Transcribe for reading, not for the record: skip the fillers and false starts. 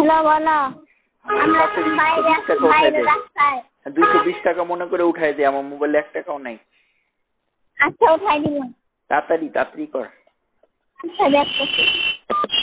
Hello বলো। আমরা বাইরে রাস্তায় 220 টাকা মনে করে উঠাই দে, আমার মোবাইলে 1 টাকাও নাই। আচ্ছা উঠাই দিলাম। তাড়াতাড়ি কর। আচ্ছা দেখতেছি।